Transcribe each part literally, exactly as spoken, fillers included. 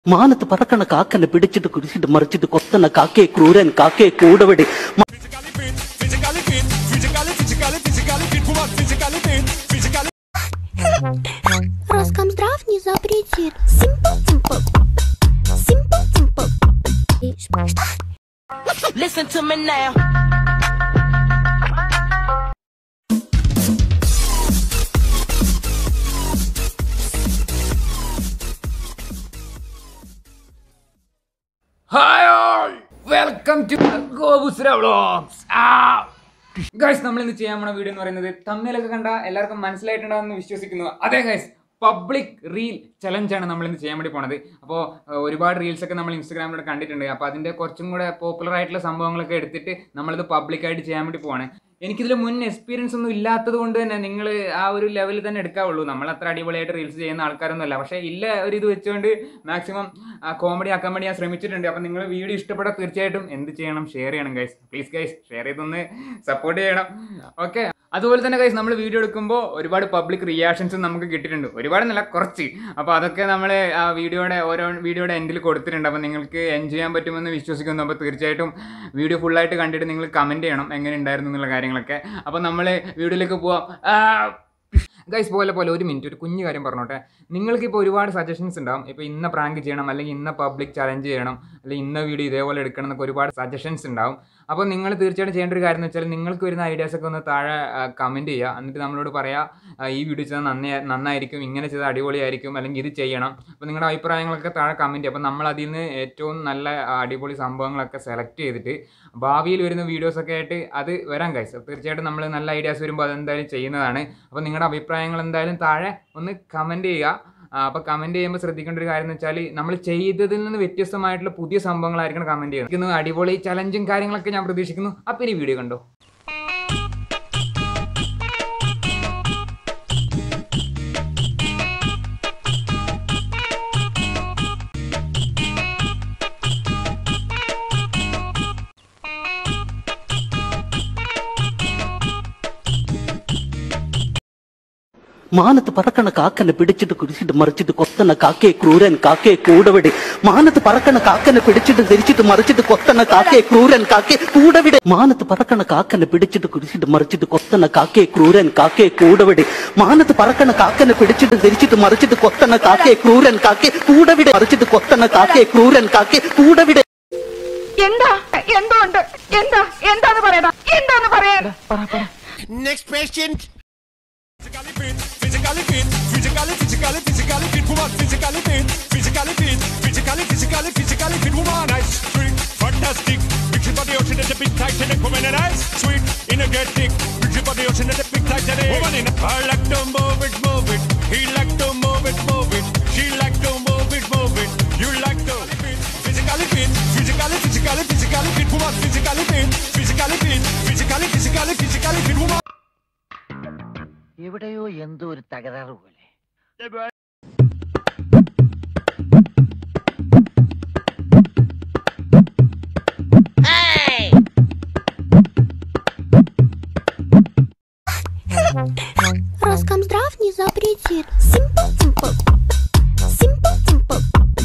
മാനത്ത് പറക്കണ കാക്കനെ പിടിച്ചിട്ട് കുരിശിട്ട് മറിച്ചിട്ട് കൊത്തണ കാക്കേ ക്രൂരൻ കാക്കേ കൂടവിടെ Роскомздрав не запретит. Simple, simple. Simple, simple. Listen to me now. Hi all! Welcome to Gobusra Vlogs. Ah! Guys നമ്മൾ ഇന്ന് ചെയ്യാൻ പോണ വീഡിയോ എന്ന് പറയുന്നത് തമ്മിലൊക്കെ കണ്ട എല്ലാവർക്കും മനസ്സിലായിട്ടുണ്ടാകുമെന്ന് വിശ്വസിക്കുന്നു. അതെ ഗൈസ്, പബ്ലിക് റീൽ ചലഞ്ചാണ് നമ്മൾ ഇന്ന് ചെയ്യാൻ വേണ്ടി പോണത്. അപ്പോൾ ഒരുപാട് റീൽസൊക്കെ നമ്മൾ ഇൻസ്റ്റാഗ്രാമിലൂടെ കണ്ടിട്ടുണ്ട്. അപ്പോൾ അതിൻ്റെ കുറച്ചും കൂടെ പോപ്പുലർ ആയിട്ടുള്ള സംഭവങ്ങളൊക്കെ എടുത്തിട്ട് നമ്മളിത് പബ്ലിക്കായിട്ട് ചെയ്യാൻ വേണ്ടി പോവാണ്. എനിക്കിതിൽ മുൻ എക്സ്പീരിയൻസ് ഒന്നും ഇല്ലാത്തത് കൊണ്ട് തന്നെ നിങ്ങൾ ആ ഒരു ലെവലിൽ തന്നെ എടുക്കാവുള്ളൂ. നമ്മൾ അത്ര അടിപൊളിയായിട്ട് റീൽസ് ചെയ്യുന്ന ആൾക്കാരൊന്നും അല്ല. പക്ഷേ ഇല്ല ഒരു ഇത് വെച്ചുകൊണ്ട് മാക്സിമം കോമഡി ആക്കാൻ വേണ്ടി ഞാൻ ശ്രമിച്ചിട്ടുണ്ട്. അപ്പം നിങ്ങൾ വീഡിയോ ഇഷ്ടപ്പെട്ടാൽ തീർച്ചയായിട്ടും എന്ത് ചെയ്യണം? ഷെയർ ചെയ്യണം ഗൈസ്. പ്ലീസ് ഗൈസ്, ഷെയർ ചെയ്തൊന്ന് സപ്പോർട്ട് ചെയ്യണം. ഓക്കെ, അതുപോലെ തന്നെ ഗൈസ് നമ്മൾ വീഡിയോ എടുക്കുമ്പോൾ ഒരുപാട് പബ്ലിക് റിയാക്ഷൻസും നമുക്ക് കിട്ടിയിട്ടുണ്ട്. ഒരുപാട് നല്ല കുറച്ച്. അപ്പോൾ അതൊക്കെ നമ്മൾ ആ വീഡിയോയുടെ ഓരോ വീഡിയോയുടെ എൻഡിൽ കൊടുത്തിട്ടുണ്ട്. അപ്പോൾ നിങ്ങൾക്ക് എൻജോയ് ചെയ്യാൻ പറ്റുമെന്ന് വിശ്വസിക്കുന്നു. അപ്പോൾ തീർച്ചയായിട്ടും വീഡിയോ ഫുള്ളായിട്ട് കണ്ടിട്ട് നിങ്ങൾ കമൻറ്റ് ചെയ്യണം എങ്ങനെ ഉണ്ടായിരുന്നു എന്നുള്ള കാര്യങ്ങളൊക്കെ. അപ്പോൾ നമ്മൾ വീഡിയോയിലേക്ക് പോവാം. ഗൈസ് പോലെ പോലെ ഒരു മിനിറ്റ് ഒരു കുഞ്ഞു കാര്യം പറഞ്ഞോട്ടെ. നിങ്ങൾക്കിപ്പോൾ ഒരുപാട് സജഷൻസ് ഉണ്ടാവും. ഇപ്പോൾ ഇന്ന പ്രാങ്ക് ചെയ്യണം, അല്ലെങ്കിൽ ഇന്ന പബ്ലിക് ചലഞ്ച് ചെയ്യണം, അല്ലെങ്കിൽ ഇന്ന വീഡിയോ ഇതേപോലെ എടുക്കണം എന്നൊക്കെ ഒരുപാട് സജഷൻസ് ഉണ്ടാവും. അപ്പോൾ നിങ്ങൾ തീർച്ചയായിട്ടും ചെയ്യേണ്ട ഒരു കാര്യം എന്ന് വെച്ചാൽ നിങ്ങൾക്ക് വരുന്ന ഐഡിയാസൊക്കെ ഒന്ന് താഴെ കമൻറ്റ് ചെയ്യുക. എന്നിട്ട് നമ്മളോട് പറയാം ഈ വീഡിയോ ചെയ്താൽ നന്നായി നന്നായിരിക്കും, ഇങ്ങനെ ചെയ്താൽ അടിപൊളിയായിരിക്കും, അല്ലെങ്കിൽ ഇത് ചെയ്യണം. അപ്പോൾ നിങ്ങളുടെ അഭിപ്രായങ്ങളൊക്കെ താഴെ കമൻറ്റ് ചെയ്യുക. അപ്പോൾ നമ്മൾ അതിൽ നിന്ന് ഏറ്റവും നല്ല അടിപൊളി സംഭവങ്ങളൊക്കെ സെലക്ട് ചെയ്തിട്ട് ഭാവിയിൽ വരുന്ന വീഡിയോസൊക്കെ ആയിട്ട് അത് വരാൻ ഗൈസ്. തീർച്ചയായിട്ടും നമ്മൾ നല്ല ഐഡിയാസ് വരുമ്പോൾ അതെന്തായാലും ചെയ്യുന്നതാണ്. അപ്പോൾ നിങ്ങളുടെ അഭിപ്രായങ്ങൾ എന്തായാലും താഴെ ഒന്ന് കമൻറ്റ് ചെയ്യുക. അപ്പോൾ കമൻറ്റ് ചെയ്യുമ്പോൾ ശ്രദ്ധിക്കേണ്ട ഒരു കാര്യം എന്ന് വെച്ചാൽ നമ്മൾ ചെയ്തതിൽ നിന്ന് വ്യത്യസ്തമായിട്ടുള്ള പുതിയ സംഭവങ്ങളായിരിക്കണം കമൻറ്റ് ചെയ്യുന്നത്. അടിപൊളി ചലഞ്ചും കാര്യങ്ങളൊക്കെ ഞാൻ പ്രതീക്ഷിക്കുന്നു. അപ്പോൾ ഇനി വീഡിയോ കണ്ടോ. മാനത്ത് പറക്കണ കാക്കനെ പിടിച്ചിട്ട് കുരിശിട്ട് മറിച്ചിട്ട് കൊത്തണ കാക്കേ ക്രൂരൻ കാക്കേ കൂടവിടെ മാനത്ത് പറക്കണ കാക്കനെ പിടിച്ചിട്ട് ധരിച്ചിട്ട് മറിച്ചിട്ട് കൊത്തണ കാക്കേ ക്രൂരൻ കാക്കേ കൂടവിടെ മാനത്ത് പറക്കണ കാക്കനെ പിടിച്ചിട്ട് കുരിശിട്ട് മറിച്ചിട്ട് കൊത്തണ കാക്കേ ക്രൂരൻ കാക്കേ കൂടവിടെ മാനത്ത് പറക്കണ കാക്കനെ പിടിച്ചിട്ട് ധരിച്ചിട്ട് മറിച്ചിട്ട് കൊത്തണ കാക്കേ ക്രൂരൻ കാക്കേ കൂടവിടെ മറിച്ചിട്ട് കൊത്തണ കാക്കേ ക്രൂരൻ കാക്കേ കൂടവിടെ. എന്താ എന്തോ ഉണ്ട് എന്താ എന്താന്ന് പറയടാ എന്താന്ന് പറയാ. Next patient. Physically fit, physically fit, physically, physically, physically fit woman. Physically fit, physically fit, physically, physically, physically fit woman. Nice, sweet, fantastic. Mix it by the ocean and the big Titanic woman and ice. Sweet, energetic. Mix it by the ocean and the big Titanic woman in. I like to move it, move it. He like to move it, move it. She like to move it, move it. You like to physically fit, physically, physically, physically fit woman. Physically fit, physically fit, physically, physically, physically fit woman. എവിടെയോ എന്തോ ഒരു തകരാറ് പോലെ. Роскомздрав не запретит. Simple, simple. Simple, simple.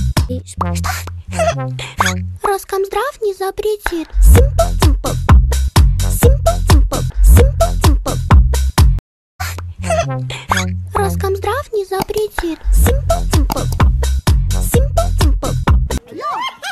Роскомздрав не запретит. Simple, simple. Simple, simple. Simple, simple. Роскомздрав не запретит. Simple, simple. Simple, simple. അയ്യോ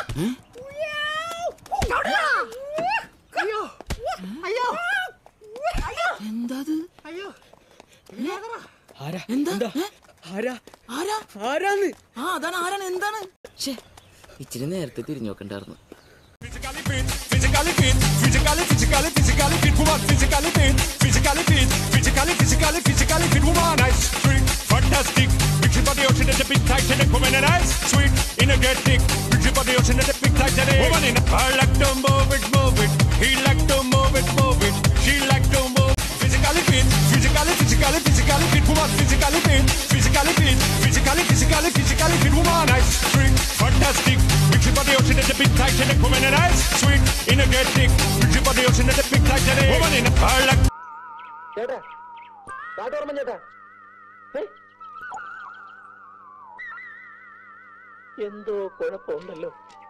അയ്യോ അയ്യോ എന്താ അയ്യോ ആരാ എന്താ ആരാ ആരാ ആരാന്ന് ആ അതാണ് ആരാണ് എന്താണ് ഇച്ചിരി നേരത്തെ തിരിഞ്ഞു നോക്കണ്ടായിരുന്നു. Physically fit, physically fit, physically, physically, physically fit woman. Physically fit, physically fit, physically, physically, physically fit woman. Nice, sweet, fantastic. Mix it by the ocean and the big Titanic woman and ice. Sweet, energetic. Mix it by the ocean and the big Titanic woman in. I like to move it, move it. He like to move it, move it. She like to move. Physically fit, physically, physically, physically fit woman. Physically fit, physically fit, physically, physically, physically fit woman. Nice, sweet, fantastic. Mix it by the ocean and the big Titanic woman and ice. Sweet, energetic. Mix it by the ocean and the big Titanic woman in. I like. ചേട്ടാ പാട്ടോർമ്മ ചേട്ടാ എന്തോ കുഴപ്പമുണ്ടല്ലോ.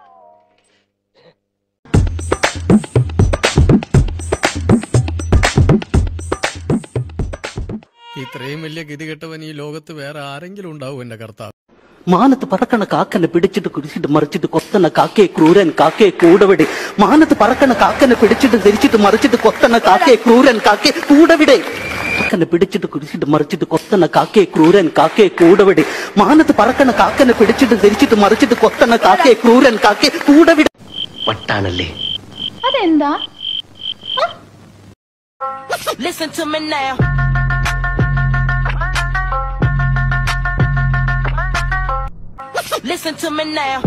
ഇത്രയും വലിയ ഗതികെട്ടവൻ ഈ ലോകത്ത് വേറെ ആരെങ്കിലും ഉണ്ടാവും എന്റെ കർത്താവ്. മാനത്ത് പറക്കണ കാക്കനെ പിടിച്ചിട്ട് കുരിച്ചിട്ട് മറിച്ചിട്ട് കൊത്തണ കാക്കേ ക്രൂരൻ കാക്കേ കൂടവിടെ. മാനത്ത് പറക്കണ കാക്കനെ പിടിച്ചിട്ട് ധരിച്ചിട്ട് മറിച്ചിട്ട് കൊത്തണ കാക്കേ ക്രൂരൻ കാക്കേ കൂടവിടെ. കാക്കനെ പിടിച്ചിട്ട് കുരിച്ചിട്ട് മറിച്ചിട്ട് കൊത്തണ കാക്കേ ക്രൂരൻ കാക്കേ കൂടവിടെ. മാനത്ത് പറക്കണ കാക്കനെ പിടിച്ചിട്ട് ധരിച്ചിട്ട് മറിച്ചിട്ട് കൊത്തണ കാക്കേ ക്രൂരൻ കാക്കേ കൂടവിടെ. വട്ടാണല്ലേ അതെന്താ? Listen to me now. Listen to me now.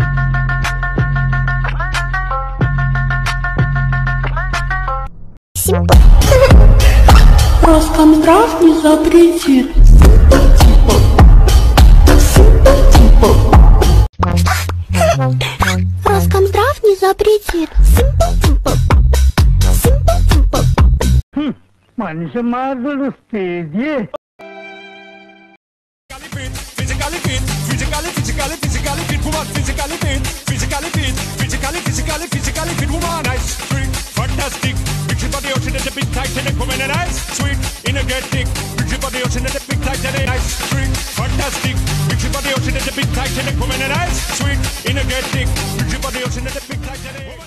Роскомздрав не запретит. Роскомздрав не запретит. Simple, simple. Simple, simple. മനുഷ്യന്മാരുടെ സ്ഥിതി. Physically fit, physically, physically, physically fit woman. Physically fit, physically fit, physically, physically, physically fit woman. Nice, sweet, fantastic. Big ship on the ocean and the big Titanic woman. And nice, sweet, energetic. Big ship on the ocean and the big Titanic. Nice, sweet, fantastic. Big ship on the ocean and the big Titanic woman. And nice, sweet, energetic. Big ship on the ocean and the big Titanic woman.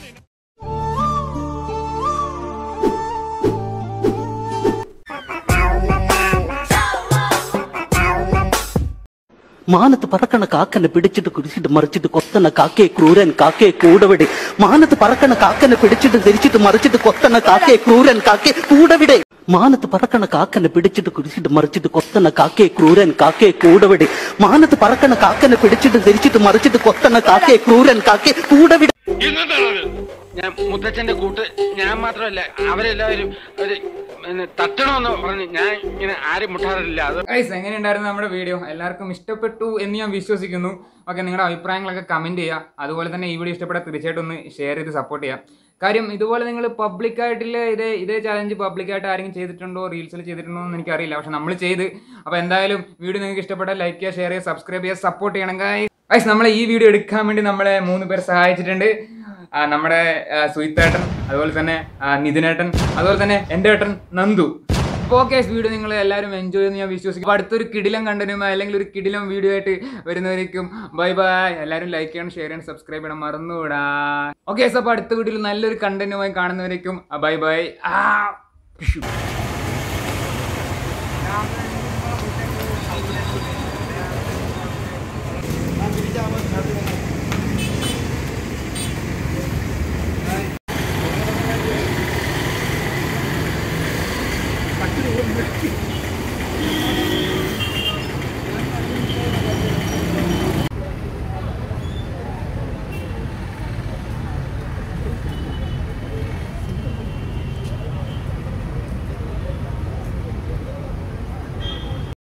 മാനത്ത് പറക്കണ കാക്കനെ പിടിച്ചിട്ട് കുരിച്ചിട്ട് മറിച്ചിട്ട് കൊത്തണ കാക്കേ ക്രൂരൻ കാക്കേ കൂടവിടെ. മാനത്ത് പറക്കണ കാക്കനെ പിടിച്ചിട്ട് ധരിച്ചിട്ട് മറിച്ചിട്ട് കൊത്തണ കാക്കേ ക്രൂരൻ കാക്കേ കൂടവിടെ. മാനത്ത് പറക്കണ കാക്കനെ പിടിച്ചിട്ട് കുരിച്ചിട്ട് മറിച്ചിട്ട് കൊത്തണ കാക്കേ ക്രൂരൻ കാക്കേ കൂടവിടെ. മാനത്ത് പറക്കണ കാക്കനെ പിടിച്ചിട്ട് ധരിച്ചിട്ട് മറിച്ചിട്ട് കൊത്തണ കാക്കേ ക്രൂരൻ കാക്കേ കൂടവിടെ. ഞാൻ മുത്തച്ഛന്റെ കൂട്ട് ഞാൻ മാത്രമല്ല അവരെല്ലാവരും ഒരു തട്ടണമെന്ന് പറഞ്ഞ് ഞാൻ ഇങ്ങനെ ആരും മുട്ടാറില്ല. അത് ഗൈസ് എങ്ങനെയുണ്ടായിരുന്നു നമ്മുടെ വീഡിയോ? എല്ലാവർക്കും ഇഷ്ടപ്പെട്ടു എന്ന് ഞാൻ വിശ്വസിക്കുന്നു. ഓക്കെ, നിങ്ങളുടെ അഭിപ്രായങ്ങളൊക്കെ കമൻറ്റ് ചെയ്യുക. അതുപോലെ തന്നെ ഈ വീഡിയോ ഇഷ്ടപ്പെട്ടാൽ തീർച്ചയായിട്ടും ഒന്ന് ഷെയർ ചെയ്ത് സപ്പോർട്ട് ചെയ്യാം. കാര്യം ഇതുപോലെ നിങ്ങൾ പബ്ലിക്കായിട്ടില്ല ഇതേ ഇതേ ചാലഞ്ച് പബ്ലിക്കായിട്ട് ആരെങ്കിലും ചെയ്തിട്ടുണ്ടോ, റീൽസിൽ ചെയ്തിട്ടുണ്ടോ എന്ന് എനിക്കറിയില്ല. പക്ഷെ നമ്മൾ ചെയ്ത്. അപ്പോൾ എന്തായാലും വീഡിയോ നിങ്ങൾക്ക് ഇഷ്ടപ്പെട്ടാൽ ലൈക്ക് ചെയ്യുക, ഷെയർ ചെയ്യുക, സബ്സ്ക്രൈബ് ചെയ്യുക, സപ്പോർട്ട് ചെയ്യണം ഗൈസ്. ഗൈസ് നമ്മളെ ഈ വീഡിയോ എടുക്കാൻ വേണ്ടി നമ്മളെ മൂന്ന് പേർ സഹായിച്ചിട്ടുണ്ട്. നമ്മുടെ സുഹിത്തേട്ടൻ, അതുപോലെ തന്നെ നിതിനേട്ടൻ, അതുപോലെ തന്നെ എൻ്റെ ഏട്ടൻ നന്ദു. അപ്പോൾ ഓക്കെ, വീഡിയോ നിങ്ങൾ എല്ലാവരും എൻജോയ് ചെയ്യുമെന്ന് ഞാൻ വിശ്വസിക്കും. അപ്പോൾ അടുത്തൊരു കിടിലം കണ്ടന്റുമോ അല്ലെങ്കിൽ ഒരു കിടിലം വീഡിയോ ആയിട്ട് വരുന്നവരേക്കും ബൈ ബൈ. എല്ലാവരും ലൈക്ക് ചെയ്യണം, ഷെയർ ചെയ്യണം, സബ്സ്ക്രൈബ് ചെയ്യണം, മറന്നുകൂടാ. ഓക്കെ, അപ്പോൾ അടുത്ത വീഡിയോയിൽ നല്ലൊരു കണ്ടന്റുമായി കാണുന്നവരേക്കും ബൈ ബൈ. ആ